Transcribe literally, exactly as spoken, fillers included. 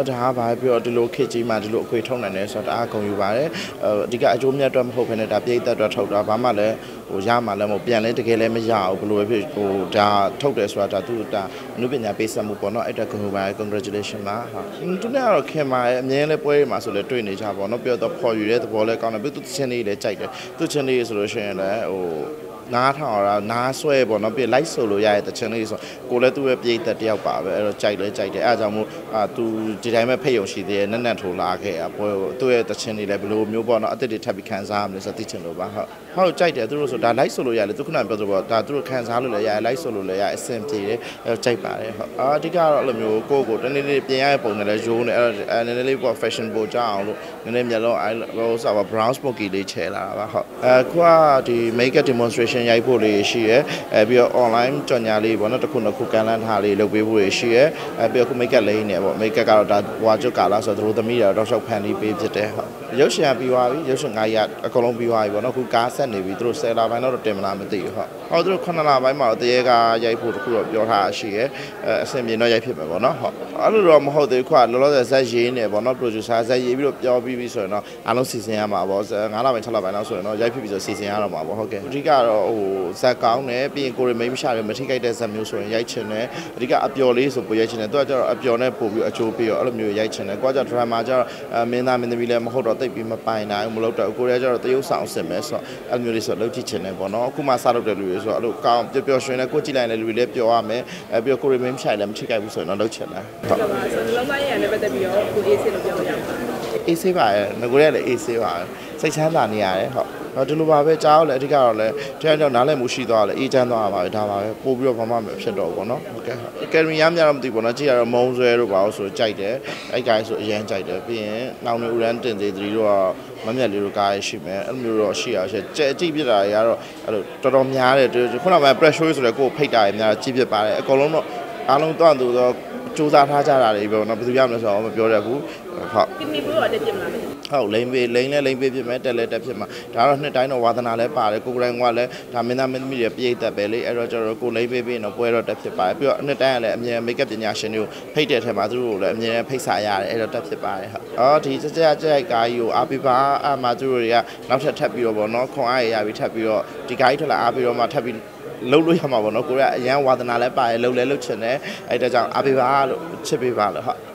ဒါဘာပြောဒီလိုခေတ်ကြီးမှာဒီလိုအခွေထုတ်နိုင်တယ်ဆိုတော့အားကုန်ယူပါတယ်အဓိကအကျိုးမြတ်အတွက်မဟုတ်ဘဲနဲ့ဒါပြည်သက်အတွက်ထုတ်တာဘာမှလည်းဟိုရမှာလည်းမဟုတ်ပြန်လဲတကယ်လည်းမရဘူးဘယ်လိုပဲဖြစ်ဟိုဒါထုတ်တယ်ဆိုတာဒါသူဒါအနုပညာပေးဆက်မှုပေါ့နော်အဲ့ဒါကုန်ယူပါတယ် congratulation ပါဟုတ်သူနဲ့ကတော့ခင်ပါရဲ့အမြဲလဲပွဲတွေမှာဆိုလဲတွေ့နေကြပါတော့ပြောတော့ဖော်ယူတဲ့သဘောလဲကောင်းတယ်ပြီးသူချင်းလေးလည်းကြိုက်တယ်သူချင်းလေးဆိုလို့ရှိရင်လည်းဟိုနားထောင်ရတာနားဆွဲပေါ့နော်ပြလိုက်ဆိုလို့ရတဲ့တချင်လေးဆိုကိုလည်းသူ့ရဲ့ပြိသက်တယောက်ပါပဲအဲ့တော့ကြိုက်လဲကြိုက်တယ်အဲ့ဒါကြောင့်မို့အာသူဒီတိုင်းပဲဖိတ်ရုံရှိသေးတယ်နက်နက်ထိုးလာခဲ့อ่ะပွဲသူ့ရဲ့တချင်လေးလည်းဘယ်လိုမျိုးပေါ့နော်အစ်စ်တွေထပ်ပြီးခံစားရမလဲဆိုသိချင်လို့ပါဟုတ်ဟုတ်ကြိုက်တယ်သူတို့ဆိုဒါလိုက်ဆိုလို့ရတယ်သူခုနပြောဆိုပေါ့ဒါသူတို့ခံစားလို့လည်းရတယ်လိုက်ဆိုလို့လည်းရအဆင်ပြေတယ်အဲ့တော့ကြိုက်ပါတယ်ဟုတ်အာအဓိကတော့အဲ့လိုမျိုးကိုယ့်ကိုတနေ့နေ့ပြင်ရတဲ့ပုံနဲ့လည်းရိုးနေအဲ့တော့နည်းနည်းလေးပေါ့ fashion ပို့ကြအောင်လို့နည်းနည်းမျက်လုံးအဲ့ဟိုဆိုပါ brown smoky လေးချဲလာတာပါဟုတ်အခုကဒီ makeup demonstration ရိုက်ဖို့လေးရှိရဲအဲပြီးတော့ online ကြော်ညာလေးပေါ့နော်တစ်ခုနှစ်ခုကန်လန်းထားလေးလုပ်ပေးဖို့ရရှိရဲအဲပြီးတော့ခု makeup လေးနေပေါ့ makeup ကတော့ဒါဘွားကျွတ်ကာလာဆိုတော့သူတို့သမီးတွေတော့ရှောက်ဖန်လေးပေးဖြစ်တယ်ဟုတ်ရုပ်ရှင်ပြီးသွားပြီရုပ်ရှင်ငါးရက်အကုန်လုံးပြီးသွားပြီပေါ့နော်ခုကားဆက်နေပြီသူတို့ဆယ်လပိုင်းတော့တင်မလားမသိဘူးဟုတ်ဟောသူတို့ခုနှစ်လပိုင်းမှာတရေကရိုက်ဖို့တခုတော့ပြောထားရှိရဲအဲအဆင်ပြေတော့ရိုက်ဖြစ်မယ်ပေါ့နော်ဟုတ်အဲ့လိုတော့မဟုတ်သေးဘူးခွာလောလောဆယ်ဇက်ရေးနေပေါ့နော် producer ဇက်ရေးပြီးတော့ပြောပြီးပြီဆိုရင်တော့အားလုံးစီစဉ်ရမှာပေါ့ငါးလပိုင်းခြောက်လပိုင်းလောက်ဆိုရင်တော့ရိုက်ဖြစ်ပြီဆိုစီစဉ်ရတော့မှာပေါ့ဟုတ်ကဲ့အဓိကတော့ဟိုဇက်ကောင်းတယ်ပြီးရင်ကိုရီမိန်းမရှာတယ်မထိခိုက်တဲ့ဇက်မျိုးဆိုရင်ရိုက်ချင်တယ်အဓိကအပျော်လေးဆိုပိုရိုက်ချင်တယ်သူကကျတော့အပျော်နဲ့ပို့ပြီးအချိုးပြီးတော့အဲ့လိုမျိုးရိုက်ချင်တယ်ကိုကကျတော့ drama ကျတော့မင်းသားမင်းသမီးလည်းမဟုတ်တော့တိတ်ပြီးမပိုင်နိုင်ဘူးမလုပ်တော့ကိုရီကျတော့တရုပ်ဆောင်အစ်စ်မယ်ဆိုတော့အဲ့လိုမျိုးလေးဆိုလုပ်ကြည့်ချင်တယ်ပေါ့နော်အခုမှစလုပ်တဲ့လူတွေဆိုတော့အဲ့လိုကောင်းပျော်ပျော်ရွှင်နဲ့ကိုကြည့်လိုက်တဲ့လူတွေလည်းပျော်ရမယ်အဲပြီးတော့ကိုရီမိန်းမရှာလည်းမထိခိုက်ဘူးဆိုရင်တော့လုပ်ချင်တယ်ဟုတ်ပါဘူးဆိုတော့လုံးမရရနဲ့ပတ်သက်ပြီးတော့ကိုအေးဆေးလို့ပြောလို့ရမှာအေးဆေးပါရဲ့ငကိုရဲလည်းအေးဆေးပါစိတ်ချမ်းသာနေရတယ်ဟုတ်တော့ဒီလိုပါပဲကြားတော့လည်းအဓိကတော့လည်းတရားကြောင့်နားလည်မှုရှိသွားတယ်အေးချမ်းသွားတာပါပဲဒါပါပဲပို့ပြီးတော့ဘာမှမဖြစ်တော့ဘူးပေါ့နော်ဟုတ်ကဲ့အကယ်ဒမီရမ်းများတော့မသိဘူးပေါ့နော်ကြည့်ရတော့မုံဆွဲတို့ပါလို့ဆိုကြိုက်တယ်အဲ့ကိုင်းဆိုအရန်ကြိုက်တယ်ပြီးရင်နောင်နေဥရန်တင်သေးသေးတို့ကမမြတ်လေးတို့ကားရရှိမယ်အဲ့လိုမျိုးတော့ရှိရရှယ်ကြက်ကြည့်ပြတာတွေကတော့အဲ့လိုတော်တော်များတယ်ခုနကမှ pressure ဆိုလည်းကိုယ်ဖိတ်တာတွေများကြည့်ပြပါတယ်အကုန်လုံးတော့အားလုံးတော့သူတော့စူးစမ်းထားကြတာတွေပေါ့နော်ဘယ်သူရမလဲဆိုတော့မပြောရဘူးဟုတ်ဒီမီဘူးတော့တက်ပြမလားဟုတ်လိမ့်ပေးလိမ့်လဲလိမ့်ပေးဖြစ်မယ်တက်လဲတက်ဖြစ်မှာဒါတော့နှစ်တိုင်းတော့ဝါသနာလဲပါတယ်ကိုယ်ကိုယ်တိုင်ကလည်းဒါမင်းသားမင်းသမီးတွေပြည့်တက်ပဲလေအဲ့တော့ကျတော့ကိုလိမ့်ပေးပြီးတော့ပွဲတော့တက်ဖြစ်ပါတယ်ပြီးတော့နှစ်တိုင်းကလည်းအမြဲ makeup ပညာရှင်တွေကိုဖိတ်တဲ့ထဲမှာသူတို့လည်းအမြဲဖိတ်စာရတယ်အဲ့တော့တက်ဖြစ်ပါတယ်ဟုတ်အော်ဒီကြကြကြိုက်ကားကြီးကိုအားပေးပါအမှသူတို့တွေကနောက်ထပ်ထပ်ပြီးတော့ဗောနော်ခွန်အားရရပြီးထပ်ပြီးတော့ဒီကားကြီးထွက်လာအားပေးတော့မှထပ်ပြီးလှုပ်လို့ရမှာဗောနော်ကိုရအရန်ဝါသနာလဲပါတယ်လှုပ်လဲလှုပ်ချင်တယ်အဲ့ဒါကြောင့်အားပေးပါလို့ချစ်ပေးပါလို့ဟုတ်